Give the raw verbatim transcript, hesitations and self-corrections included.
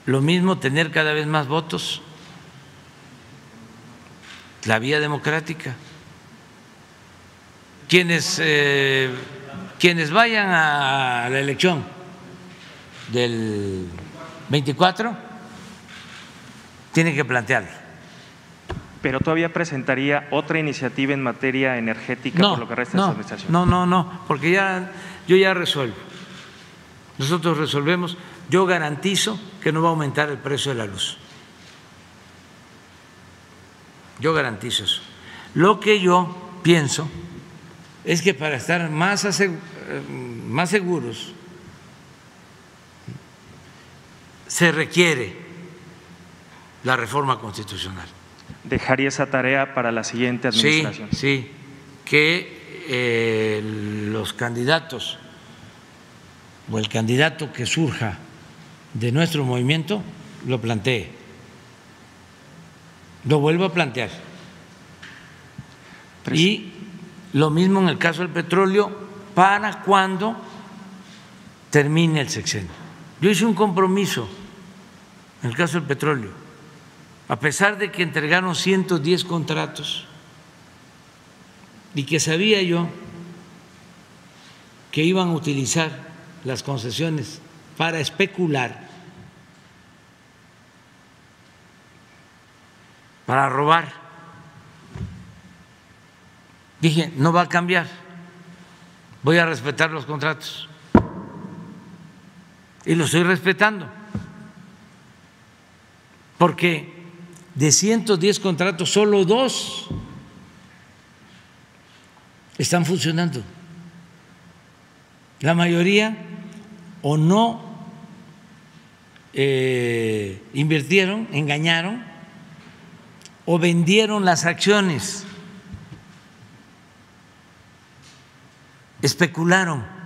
lo mismo tener cada vez más votos, la vía democrática. Quienes, eh, quienes vayan a la elección del veinticuatro tienen que plantearlo. Pero todavía presentaría otra iniciativa en materia energética no, por lo que resta no, de su administración. No, no, no, porque ya yo ya resuelvo. Nosotros resolvemos. Yo garantizo que no va a aumentar el precio de la luz. Yo garantizo eso. Lo que yo pienso es que para estar más, más seguros se requiere la reforma constitucional. ¿Dejaría esa tarea para la siguiente administración? Sí, sí, que eh, los candidatos o el candidato que surja de nuestro movimiento lo plantee. Lo vuelvo a plantear. Y lo mismo en el caso del petróleo, para cuando termine el sexenio. Yo hice un compromiso en el caso del petróleo, a pesar de que entregaron ciento diez contratos y que sabía yo que iban a utilizar las concesiones para especular, para robar. Dije, no va a cambiar, voy a respetar los contratos. Y lo estoy respetando, porque de ciento diez contratos, solo dos están funcionando. La mayoría o no eh, invirtieron, engañaron, o vendieron las acciones, especularon.